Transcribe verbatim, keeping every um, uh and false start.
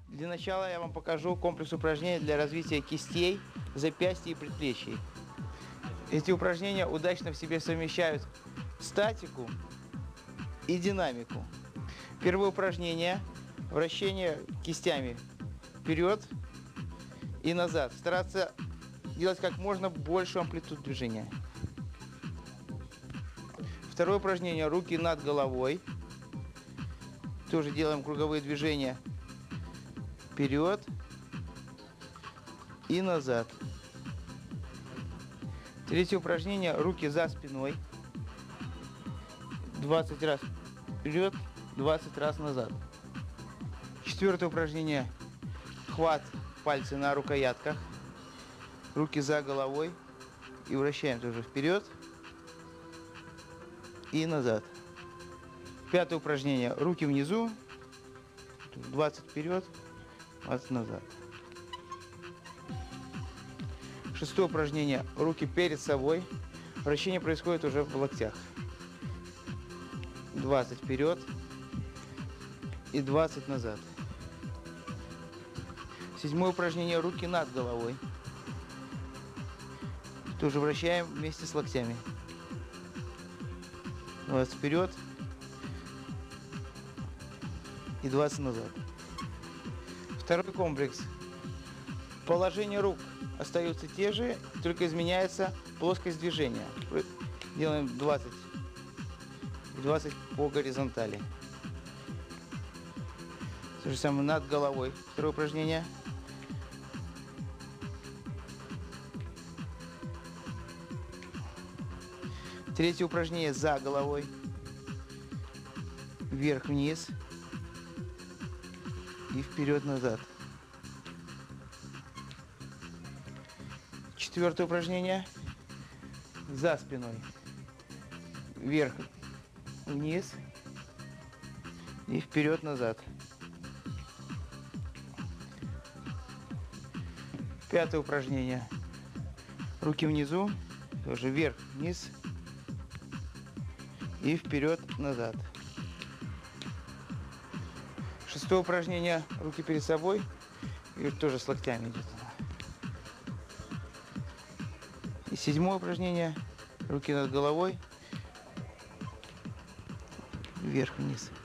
Для начала я вам покажу комплекс упражнений для развития кистей, запястья и предплечий. Эти упражнения удачно в себе совмещают статику и динамику. Первое упражнение – вращение кистями вперед и назад. Стараться делать как можно большую амплитуду движения. Второе упражнение – руки над головой. Тоже делаем круговые движения вперед и назад. Третье упражнение – руки за спиной. двадцать раз вперед, двадцать раз назад. Четвертое упражнение – хват, пальцы на рукоятках. Руки за головой и вращаем тоже вперед и назад. Пятое упражнение – руки внизу, двадцать вперед, двадцать назад. Шестое упражнение – руки перед собой. Вращение происходит уже в локтях. двадцать вперед и двадцать назад. Седьмое упражнение – руки над головой. Тоже вращаем вместе с локтями. двадцать вперед и двадцать назад. Второй комплекс. Положение рук остаются те же, только изменяется плоскость движения. Делаем двадцать. двадцать по горизонтали. То же самое над головой. Второе упражнение. Третье упражнение за головой. Вверх-вниз. И вперед-назад. Четвертое упражнение. За спиной. Вверх-вниз. И вперед-назад. Пятое упражнение. Руки внизу. Тоже вверх-вниз. И вперед-назад. Шестое упражнение. Руки перед собой. И тоже с локтями идет. И седьмое упражнение. Руки над головой. Вверх-вниз.